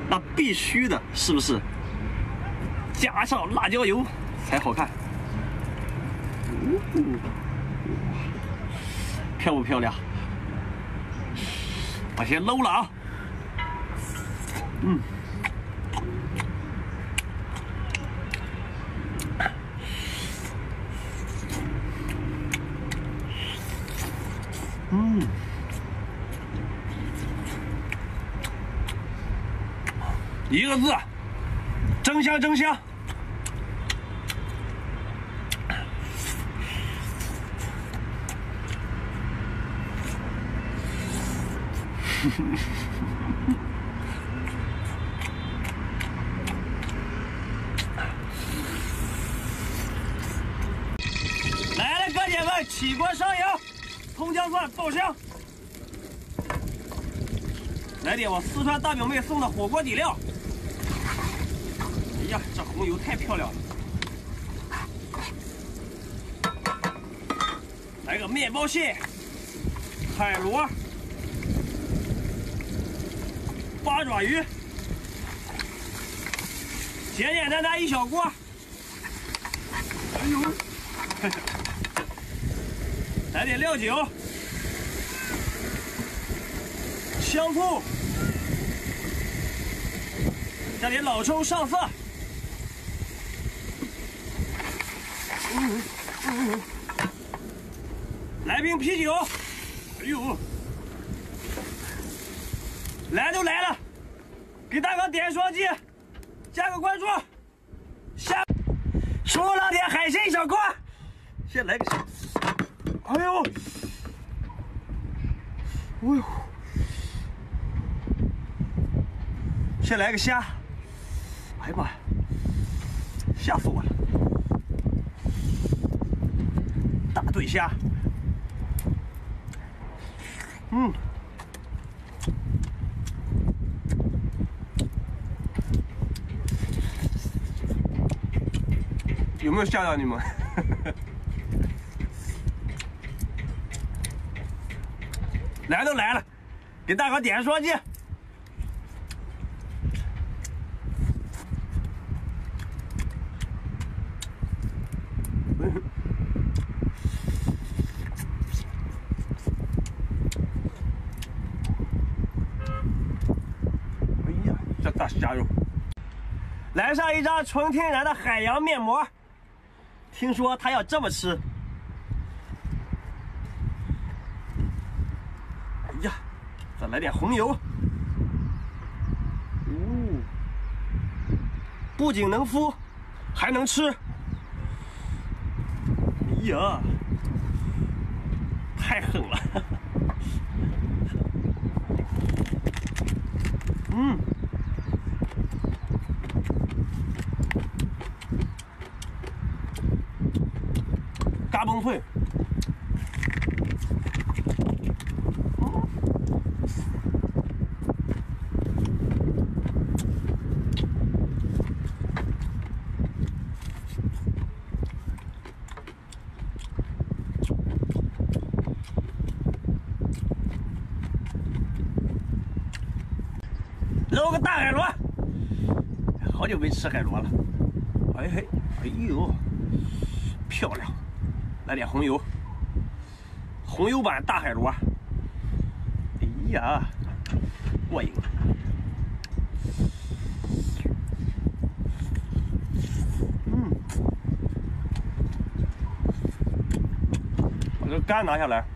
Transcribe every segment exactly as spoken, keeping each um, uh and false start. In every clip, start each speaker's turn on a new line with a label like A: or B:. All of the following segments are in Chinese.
A: 那必须的，是不是？加上辣椒油才好看。哦，漂不漂亮？我先搂了啊。嗯。嗯。一个字，真香真香。来了，哥姐们，起锅上油，葱姜蒜爆香，来点我四川大表妹送的火锅底料。哎呀，这红油太漂亮了！来个面包蟹、海螺、八爪鱼，简简单单一小锅。哎呦，来点料酒、香醋，加点老抽上色。嗯嗯，来瓶啤酒。哎呦，来都来了，给大哥点双击，加个关注，下出了点海鲜小锅，先来个，哎呦，哎呦，先来个虾，哎呀妈呀，吓死我了！大对虾，嗯。有没有吓到你们？来都来了，给大哥点双击。哎呀，这大虾肉！来上一张纯天然的海洋面膜。听说他要这么吃，哎呀，再来点红油，哦，不仅能敷，还能吃，哎呀，太狠了，嗯。嘎嘣脆，搂个大海螺，好久没吃海螺了，哎嘿，哎呦，漂亮！来点红油，红油版大海螺，哎呀，过瘾！嗯，把这个肝拿下来，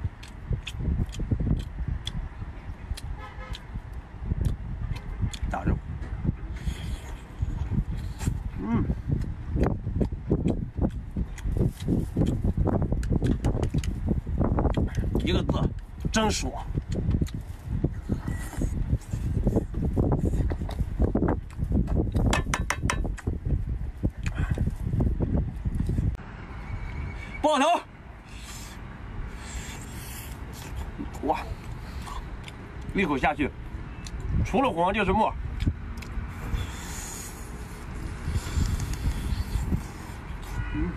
A: 大肉，嗯。一个字，真爽！爆头，哇，一口下去，除了黄就是沫。嗯。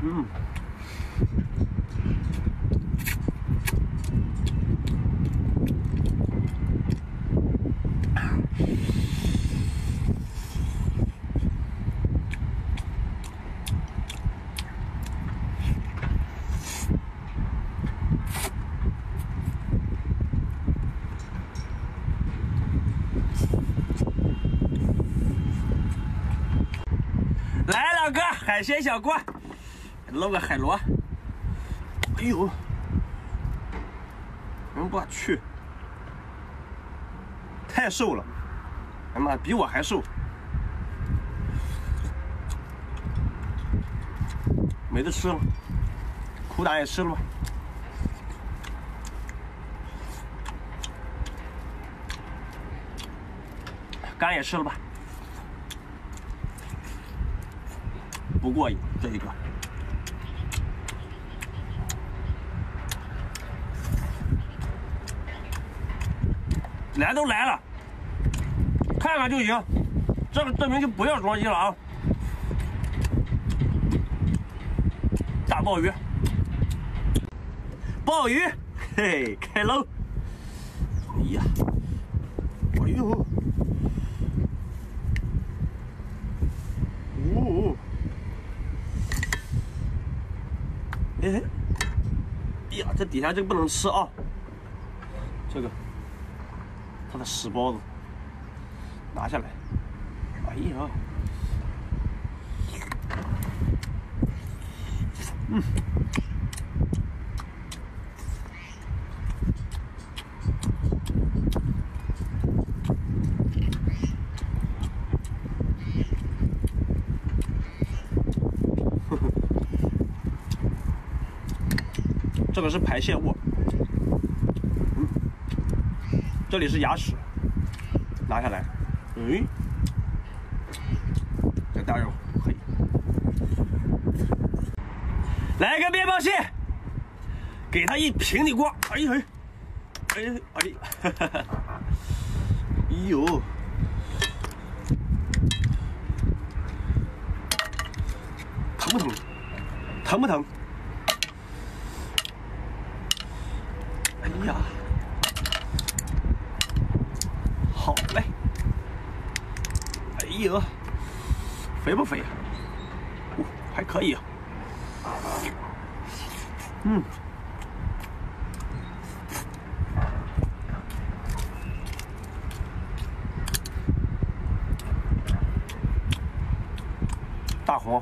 A: 嗯。来了个海鲜小锅，捞个海螺。哎呦，我去，太瘦了！哎妈，比我还瘦。没得吃了，苦胆也吃了吧。肝也吃了吧。不过瘾，这一个。来都来了，看看就行。这个证明就不要装机了啊！大鲍鱼，鲍鱼，嘿，开捞！哎呀，哎呦，哦。哎，哎呀，这底下这个不能吃啊！这个，它的屎包子，拿下来。哎呀，嗯，呵呵。这个是排泄物，嗯，这里是牙齿，拿下来，嗯，再带上，可以，来个面包蟹，给他一平底锅，哎呀，哎呀，哎呀，哈哈哈，哎呦，疼不疼？疼不疼？哎呀，好嘞！哎呀，肥不肥啊？哦，还可以啊。嗯，大黄。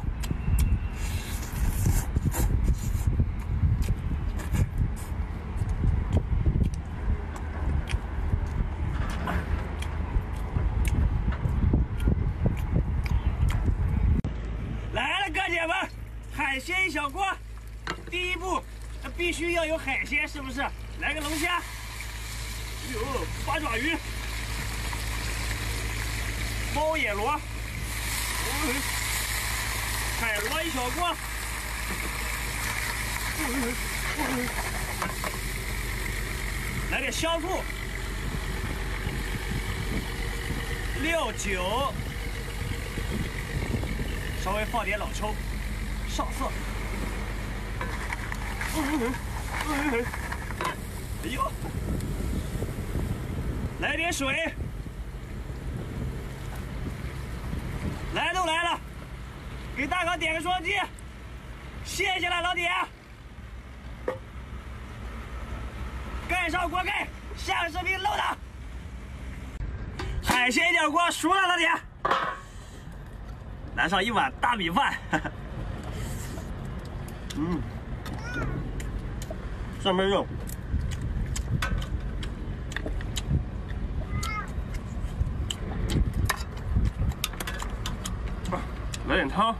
A: 海鲜小锅，第一步必须要有海鲜，是不是？来个龙虾，哎呦，八爪鱼，猫眼螺，嗯、海螺一小锅，嗯嗯、来点香醋，料酒，稍微放点老抽。上色，嗯嗯，哎呦，来点水，来都来了，给大哥点个双击，谢谢了老铁，盖上锅盖，下个视频漏的，海鲜吊锅熟了，老铁，来上一碗大米饭。嗯，上面肉，啊，来点汤，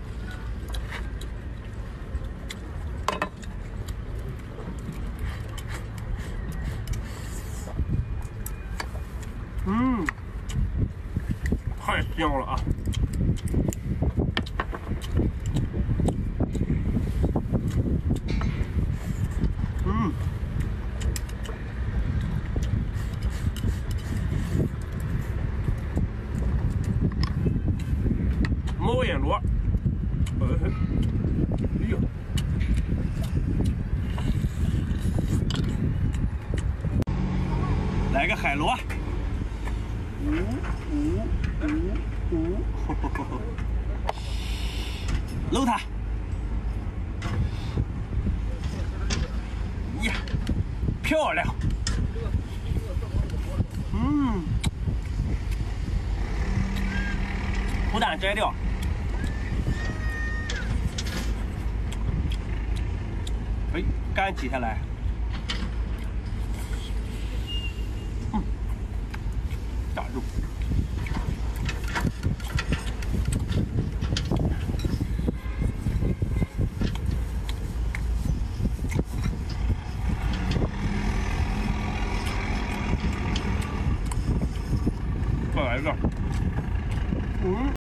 A: 嗯，太香了啊！猫眼螺，哎呦， 来个海螺，呜呜呜呜，搂它，呀，漂亮，嗯，不但摘掉。 哎，干挤下来，嗯，大肉。